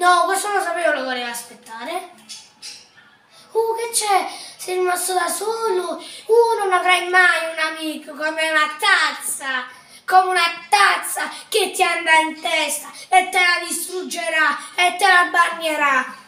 No, questo lo sapevo, lo volevo aspettare. Che c'è? Sei rimasto da solo? Non avrai mai un amico come una tazza! Come una tazza che ti andrà in testa e te la distruggerà e te la bagnerà.